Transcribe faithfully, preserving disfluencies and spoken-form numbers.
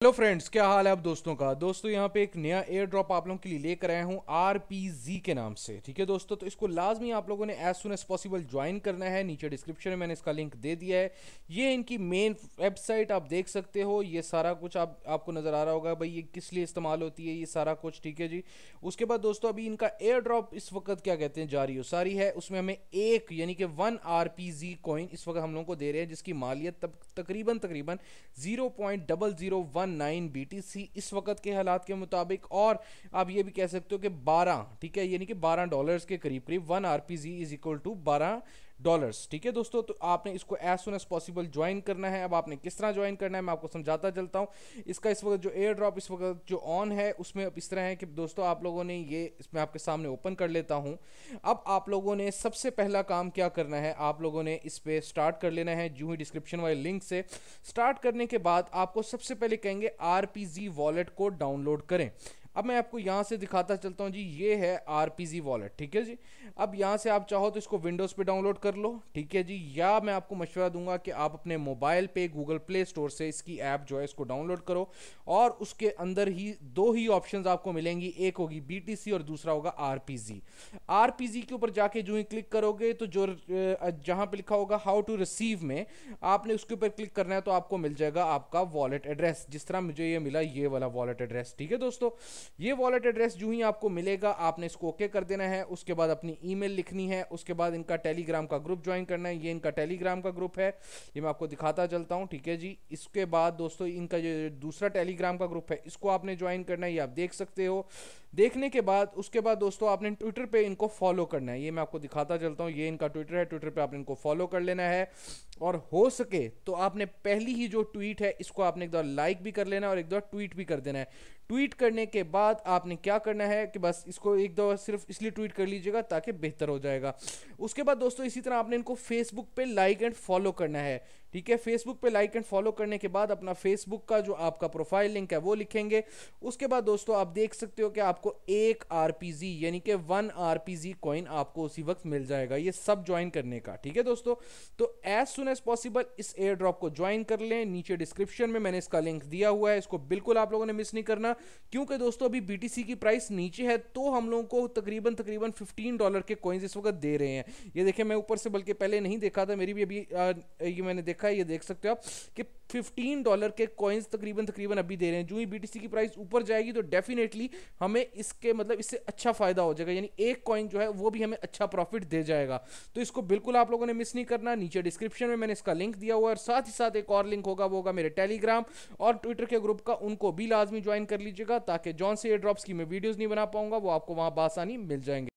Hello friends, क्या हाल है आप दोस्तों का। दोस्तों यहाँ पे एक नया एयर ड्रॉप आप लोगों के लिए लेकर आया हूँ आरपीजी के नाम से। ठीक है दोस्तों, तो इसको लाजमी आप लोगों ने as soon as possible join करना है। नीचे डिस्क्रिप्शन में मैंने इसका लिंक दे दिया है। ये इनकी मेन वेबसाइट आप देख सकते हो। ये सारा कुछ आप आपको नज़र आ रहा होगा भाई ये किस लिए इस्तेमाल होती है, ये सारा कुछ। ठीक है जी। उसके बाद दोस्तों अभी इनका एयर ड्रॉप इस वक्त क्या कहते हैं जारी हो सारी है। उसमें हमें एक यानी कि वन आरपीजी कॉइन इस वक्त हम लोगों को दे रहे हैं, जिसकी मालियत तक, तकरीबन तकरीबन zero point double zero one nine B T C इस वक्त के हालात के मुताबिक। और आप ये भी कह सकते हो कि बारह, ठीक है, यानी कि बारह डॉलर्स के करीब करीब one RPG is equal to बारह डॉलर्स। ठीक है दोस्तों, तो आपने इसको as soon as possible join करना है। अब आपने किस तरह ज्वाइन करना है मैं आपको समझाता चलता हूँ। इसका इस वक्त जो एयर ड्रॉप इस वक्त जो ऑन है उसमें अब इस तरह है कि दोस्तों आप लोगों ने ये इसमें आपके सामने ओपन कर लेता हूँ। अब आप लोगों ने सबसे पहला काम क्या करना है, आप लोगों ने इस पे स्टार्ट कर लेना है। जो ही डिस्क्रिप्शन वाले लिंक से स्टार्ट करने के बाद आपको सबसे पहले कहेंगे आरपीजी वॉलेट को डाउनलोड करें। अब मैं आपको यहाँ से दिखाता चलता हूँ जी, ये है आरपीजी वॉलेट। ठीक है जी। अब यहाँ से आप चाहो तो इसको विंडोज़ पे डाउनलोड कर लो। ठीक है जी। या मैं आपको मशवरा दूंगा कि आप अपने मोबाइल पे गूगल प्ले स्टोर से इसकी ऐप जो है इसको डाउनलोड करो। और उसके अंदर ही दो ही ऑप्शंस आपको मिलेंगी, एक होगी बीटीसी और दूसरा होगा आरपीजी। आरपीजी के ऊपर जाके जो ही क्लिक करोगे तो जो जहाँ पे लिखा होगा हाउ टू रिसीव में आपने उसके ऊपर क्लिक करना है, तो आपको मिल जाएगा आपका वॉलेट एड्रेस, जिस तरह मुझे ये मिला ये वाला वॉलेट एड्रेस। ठीक है दोस्तों, ये वॉलेट एड्रेस जो ही आपको मिलेगा आपने इसको ओके कर देना है। उसके बाद अपनी ईमेल लिखनी है। उसके बाद इनका टेलीग्राम का ग्रुप ज्वाइन करना है। ये इनका टेलीग्राम का ग्रुप है, ये मैं आपको दिखाता चलता हूँ। ठीक है जी। इसके बाद दोस्तों इनका जो दूसरा टेलीग्राम का ग्रुप है इसको आपने ज्वाइन करना है, ये आप देख सकते हो। देखने के बाद उसके बाद दोस्तों आपने ट्विटर पे इनको फॉलो करना है, ये मैं आपको दिखाता चलता हूँ। ये इनका ट्विटर है, ट्विटर पे आपने इनको फॉलो कर लेना है। और हो सके तो आपने पहली ही जो ट्वीट है इसको आपने एक बार लाइक भी कर लेना है और एक बार ट्वीट भी कर देना है। ट्वीट करने के बाद आपने क्या करना है कि बस इसको एक दो सिर्फ इसलिए ट्वीट कर लीजिएगा ताकि बेहतर हो जाएगा। उसके बाद दोस्तों इसी तरह आपने इनको फेसबुक पे लाइक एंड फॉलो करना है। ठीक है, फेसबुक पे लाइक एंड फॉलो करने के बाद अपना फेसबुक का जो आपका प्रोफाइल लिंक है वो लिखेंगे। उसके बाद दोस्तों आप देख सकते हो कि आपको एक आरपीजी यानी कि वन आरपीजी कॉइन आपको उसी वक्त मिल जाएगा, ये सब ज्वाइन करने का। ठीक है दोस्तों, तो एज सुन एज पॉसिबल इस एयर ड्रॉप को ज्वाइन कर लें। नीचे डिस्क्रिप्शन में मैंने इसका लिंक दिया हुआ है, इसको बिल्कुल आप लोगों ने मिस नहीं करना, क्योंकि दोस्तों अभी बीटीसी की प्राइस नीचे है तो हम लोगों को तकरीबन तकरीबन पंद्रह डॉलर के कॉइन्स इस वक्त दे रहे हैं। ये देखिए मैं ऊपर से बल्कि पहले नहीं देखा था, मेरी भी अभी आ, ये मैंने देखा है, ये देख सकते हो आप कि पंद्रह डॉलर के कॉइन्स तकरीबन तकरीबन अभी दे रहे हैं। जो ही बीटीसी की प्राइस ऊपर जाएगी तो डेफिनेटली हमें इसके मतलब इससे अच्छा फायदा हो जाएगा, यानी एक कॉइन जो है वो भी हमें अच्छा प्रॉफिट दे जाएगा। तो इसको बिल्कुल आप लोगों ने मिस नहीं करना। नीचे डिस्क्रिप्शन में मैंने इसका लिंक दिया हुआ है और साथ ही साथ एक और लिंक होगा, वो होगा मेरे टेलीग्राम और ट्विटर के ग्रुप का, उनको भी लाजमी ज्वाइन कर लीजिएगा ताकि जॉन से एयर ड्रॉप्स की मैं वीडियोस नहीं बना पाऊंगा वो आपको वहां बासानी मिल जाएंगे।